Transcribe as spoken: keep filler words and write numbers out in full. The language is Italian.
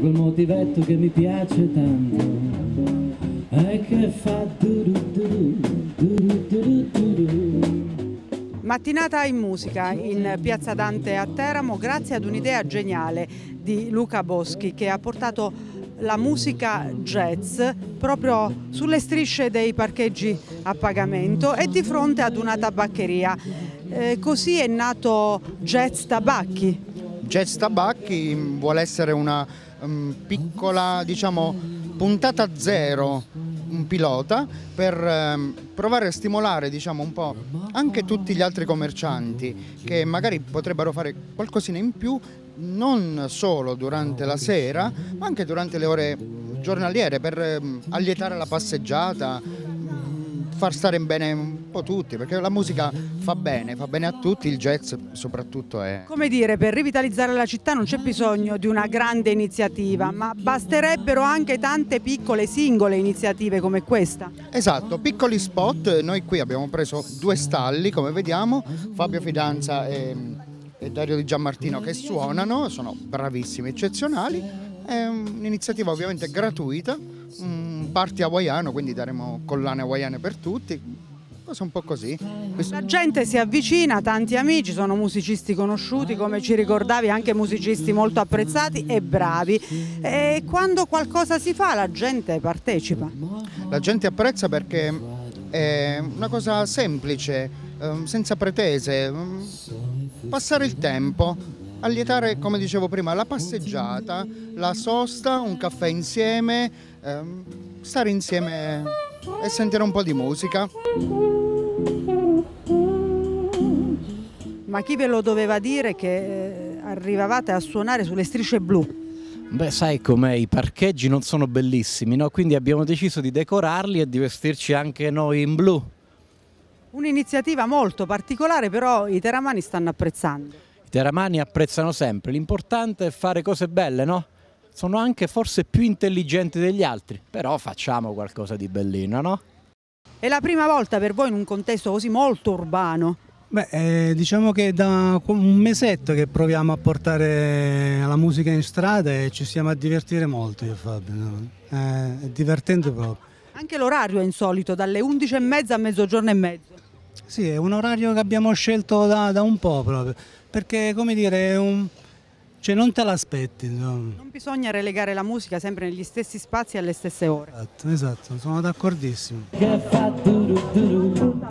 quel motivetto che mi piace tanto e che fa duru duru duru duru duru. Mattinata in musica in Piazza Dante a Teramo grazie ad un'idea geniale di Luca Boschi che ha portato la musica jazz proprio sulle strisce dei parcheggi a pagamento e di fronte ad una tabaccheria. Eh, così è nato Jazz Tabacchi. Jazz Tabacchi vuole essere una um, piccola, diciamo, puntata zero, un pilota per um, provare a stimolare, diciamo, un po' anche tutti gli altri commercianti che magari potrebbero fare qualcosina in più, non solo durante la sera, ma anche durante le ore giornaliere per um, allietare la passeggiata, far stare bene un po' tutti, perché la musica fa bene, fa bene a tutti, il jazz soprattutto è. Come dire, per rivitalizzare la città non c'è bisogno di una grande iniziativa, ma basterebbero anche tante piccole singole iniziative come questa. Esatto, piccoli spot, noi qui abbiamo preso due stalli, come vediamo, Fabio Fidanza e, e Dario Di Giammartino che suonano, sono bravissimi, eccezionali, è un'iniziativa ovviamente gratuita, un party hawaiano, quindi daremo collane hawaiane per tutti, cosa un po' così. La gente si avvicina, tanti amici, sono musicisti conosciuti, come ci ricordavi, anche musicisti molto apprezzati e bravi. E quando qualcosa si fa la gente partecipa. La gente apprezza perché è una cosa semplice, senza pretese, passare il tempo. Allietare, come dicevo prima, la passeggiata, la sosta, un caffè insieme, ehm, stare insieme e sentire un po' di musica. Ma chi ve lo doveva dire che eh, arrivavate a suonare sulle strisce blu? Beh, sai com'è, i parcheggi non sono bellissimi, no? Quindi abbiamo deciso di decorarli e di vestirci anche noi in blu. Un'iniziativa molto particolare, però i teramani stanno apprezzando. I teramani apprezzano sempre, l'importante è fare cose belle, no? Sono anche forse più intelligenti degli altri, però facciamo qualcosa di bellino, no? È la prima volta per voi in un contesto così molto urbano? Beh, eh, diciamo che da un mesetto che proviamo a portare la musica in strada e ci stiamo a divertire molto io e Fabio, no? eh, è divertente proprio. Anche l'orario è insolito, dalle undici e mezza a mezzogiorno e mezzo. Sì, è un orario che abbiamo scelto da, da un po' proprio, perché come dire, è un... cioè non te l'aspetti. No? Non bisogna relegare la musica sempre negli stessi spazi e alle stesse ore. Esatto, esatto, sono d'accordissimo. Che fa duru duru